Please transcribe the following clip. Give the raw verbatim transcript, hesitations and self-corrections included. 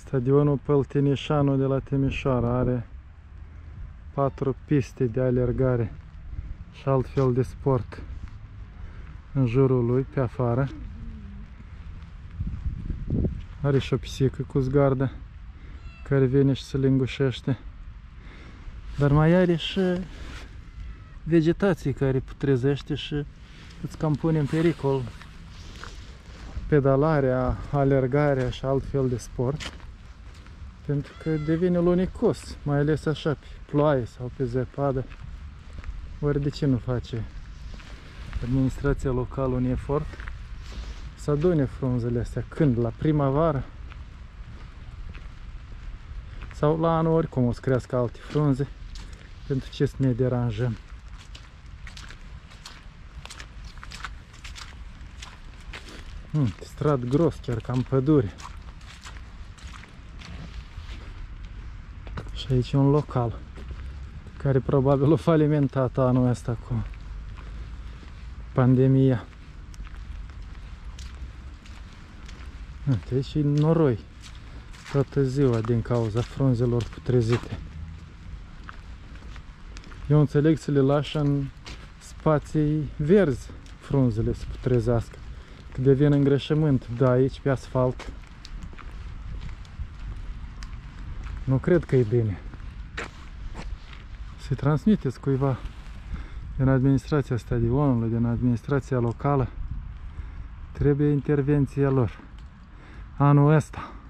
Stadionul Păltinișanu de la Timișoara are patru piste de alergare și altfel de sport în jurul lui, pe afară. Are și o pisică cu zgardă care vine și se lingușește. Dar mai are și vegetație care putrezește și îți cam pune în pericol pedalarea, alergarea și altfel de sport, pentru că devine lunicos, mai ales așa pe ploaie sau pe zăpadă. Ori de ce nu face administrația locală un efort să adune frunzele astea? Când? La primăvară? Sau la anul oricum o să crească alte frunze, pentru ce să ne deranjăm? Hmm, strat gros, chiar ca în pădure. Și aici e un local care probabil o falimentat anul ăsta cu pandemia. Uite, aici e noroi toată ziua din cauza frunzelor putrezite. Eu înțeleg să le lași în spații verzi frunzele să putrezească, că devin îngrășământ, da, aici pe asfalt nu cred că e bine. Să-i transmiteți cuiva din administrația stadionului, din administrația locală, trebuie intervenția lor anul ăsta.